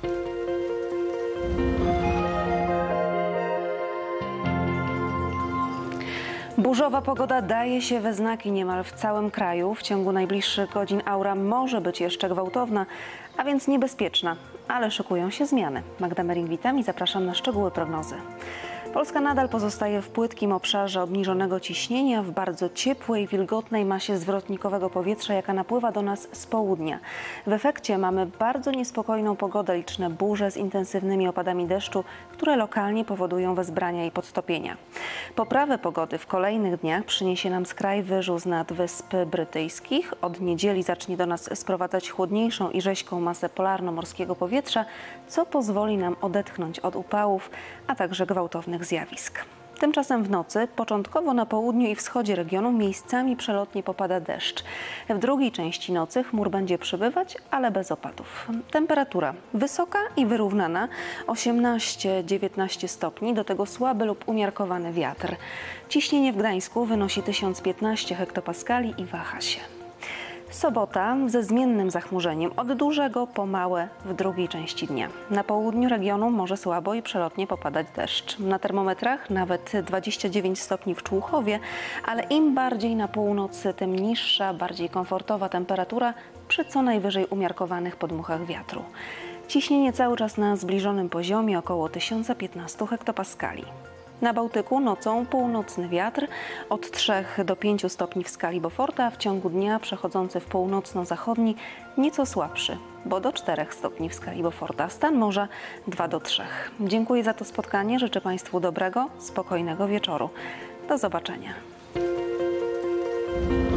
Burzowa pogoda daje się we znaki niemal w całym kraju. W ciągu najbliższych godzin aura może być jeszcze gwałtowna, a więc niebezpieczna, ale szykują się zmiany. Magda Mering, witam i zapraszam na szczegóły prognozy. Polska nadal pozostaje w płytkim obszarze obniżonego ciśnienia, w bardzo ciepłej, wilgotnej masie zwrotnikowego powietrza, jaka napływa do nas z południa. W efekcie mamy bardzo niespokojną pogodę, liczne burze z intensywnymi opadami deszczu, które lokalnie powodują wezbrania i podtopienia. Poprawę pogody w kolejnych dniach przyniesie nam skraj wyżu z nad Wysp Brytyjskich. Od niedzieli zacznie do nas sprowadzać chłodniejszą i rześką masę polarno-morskiego powietrza, co pozwoli nam odetchnąć od upałów, a także gwałtownych zjawisk. Tymczasem w nocy, początkowo na południu i wschodzie regionu, miejscami przelotnie popada deszcz. W drugiej części nocy chmur będzie przybywać, ale bez opadów. Temperatura wysoka i wyrównana, 18-19 stopni, do tego słaby lub umiarkowany wiatr. Ciśnienie w Gdańsku wynosi 1015 hektopaskali i waha się. Sobota ze zmiennym zachmurzeniem od dużego po małe w drugiej części dnia. Na południu regionu może słabo i przelotnie popadać deszcz. Na termometrach nawet 29 stopni w Człuchowie, ale im bardziej na północ, tym niższa, bardziej komfortowa temperatura przy co najwyżej umiarkowanych podmuchach wiatru. Ciśnienie cały czas na zbliżonym poziomie, około 1015 hektopaskali. Na Bałtyku nocą północny wiatr od 3 do 5 stopni w skali Beauforta, a w ciągu dnia przechodzący w północno-zachodni nieco słabszy, bo do 4 stopni w skali Beauforta. Stan morza 2 do 3. Dziękuję za to spotkanie, życzę Państwu dobrego, spokojnego wieczoru. Do zobaczenia.